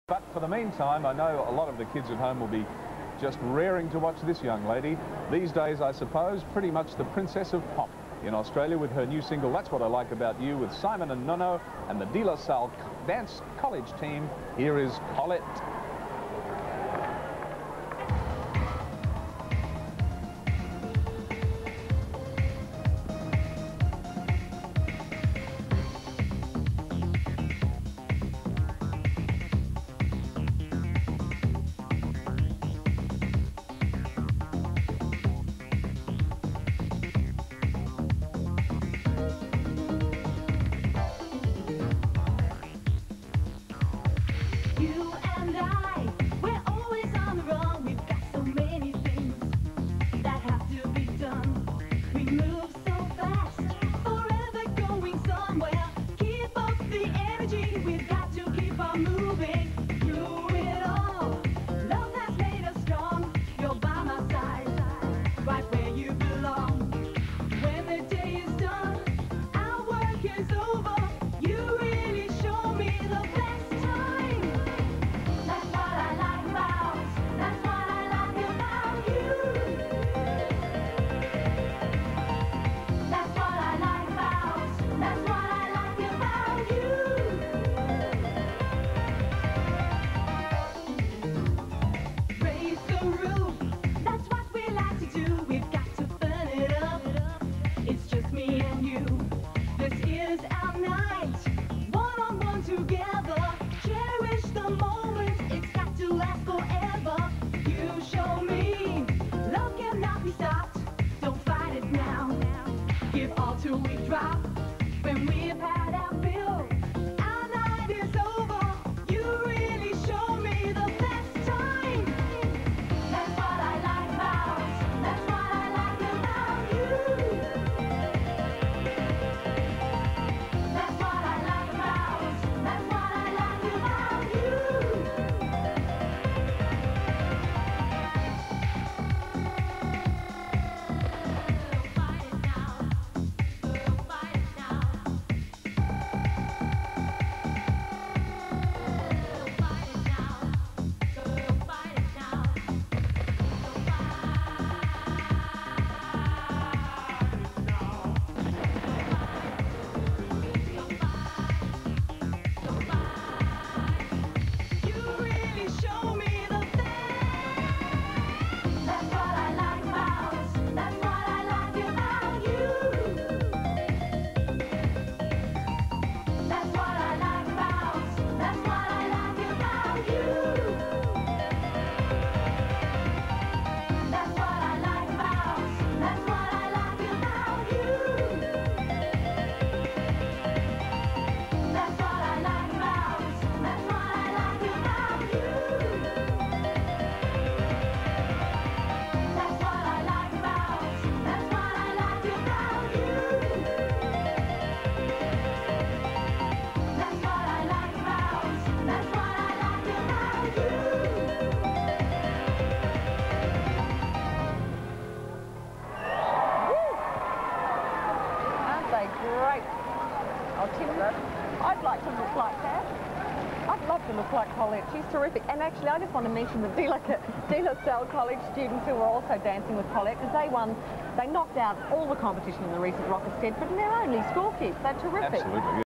But for the meantime, I know a lot of the kids at home will be just raring to watch this young lady. These days, I suppose, pretty much the princess of pop in Australia with her new single, That's What I Like About You, with Simon and Nono and the De La Salle Dance College team. Here is Collette. You and I, we're always on the run. We've got so many things that have to be done. We move so fast, forever going somewhere. Keep up the energy, we've got to keep on moving through it all. Love has made us strong. You're by my side, right where you belong. When the day is done, our work is over. You really show me the best time. That's what I like about you. That's what I like about you. Raise the roof, that's what we like to do. We've got to burn it up. It's just me and you. This is our night, one-on-one together. Cherish the moment, it's got to last forever. You show me love cannot be stopped. Don't fight it now. Give all till we drop. When we've had our fill, our night is over. You really show me the best time. That's what I like about you. That's what I like about you. Fight it now. Fight it now. Fight it now. Fight it now. You really show me the best. That's what I like about you. That's what I like about you. That's what I like about you. That's what I like about you. That's what I like about you. That's what I like about you. Aren't they great? I'll tip that. I'd like to look like that. I'd love to look like Collette. She's terrific. And actually, I just want to mention the De La Salle College students who were also dancing with Collette, because they knocked out all the competition in the recent Rockets did, but they're only school kids. They're terrific. Absolutely.